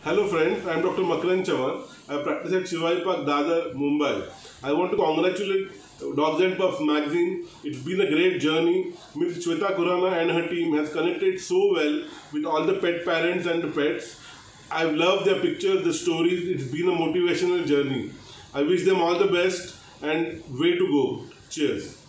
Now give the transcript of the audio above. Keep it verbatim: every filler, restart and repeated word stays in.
Hello friends, I am Doctor Makaran Chavan. I practice at Shivai Park, Dadar, Mumbai. I want to congratulate Dogs and Puffs magazine. It's been a great journey. Miss Shweta Khurana and her team has connected so well with all the pet parents and the pets. I've loved their pictures, the stories. It's been a motivational journey. I wish them all the best and way to go. Cheers.